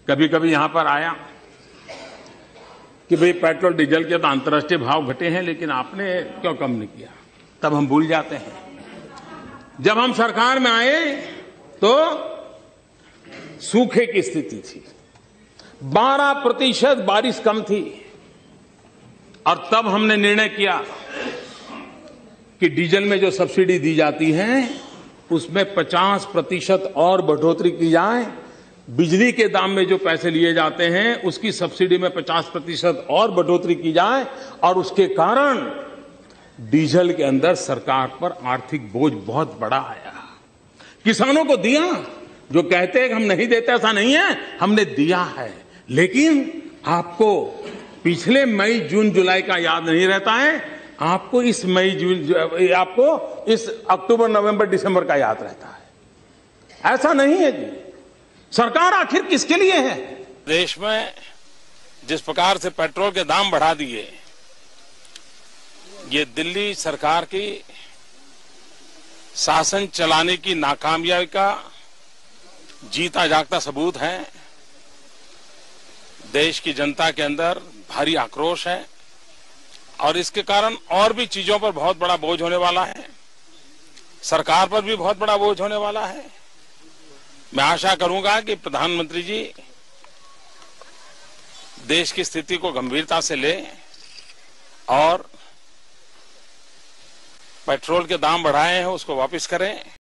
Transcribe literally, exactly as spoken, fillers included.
कभी कभी यहां पर आया कि भाई पेट्रोल डीजल के तो अंतर्राष्ट्रीय भाव घटे हैं, लेकिन आपने क्यों कम नहीं किया? तब हम भूल जाते हैं। जब हम सरकार में आए तो सूखे की स्थिति थी, बारह प्रतिशत बारिश कम थी, और तब हमने निर्णय किया कि डीजल में जो सब्सिडी दी जाती है उसमें पचास प्रतिशत और बढ़ोतरी की जाए, बिजली के दाम में जो पैसे लिए जाते हैं उसकी सब्सिडी में पचास प्रतिशत और बढ़ोतरी की जाए, और उसके कारण डीजल के अंदर सरकार पर आर्थिक बोझ बहुत बड़ा आया। किसानों को दिया, जो कहते हैं कि हम नहीं देते, ऐसा नहीं है, हमने दिया है। लेकिन आपको पिछले मई जून जुलाई का याद नहीं रहता है, आपको इस मई जून आपको इस अक्टूबर नवंबर दिसंबर का याद रहता है। ऐसा नहीं है जी। सरकार आखिर किसके लिए है? देश में जिस प्रकार से पेट्रोल के दाम बढ़ा दिए, ये दिल्ली सरकार की शासन चलाने की नाकामयाबी का जीता जागता सबूत है। देश की जनता के अंदर भारी आक्रोश है, और इसके कारण और भी चीजों पर बहुत बड़ा बोझ होने वाला है, सरकार पर भी बहुत बड़ा बोझ होने वाला है। मैं आशा करूंगा कि प्रधानमंत्री जी देश की स्थिति को गंभीरता से लें और पेट्रोल के दाम बढ़ाए हैं उसको वापस करें।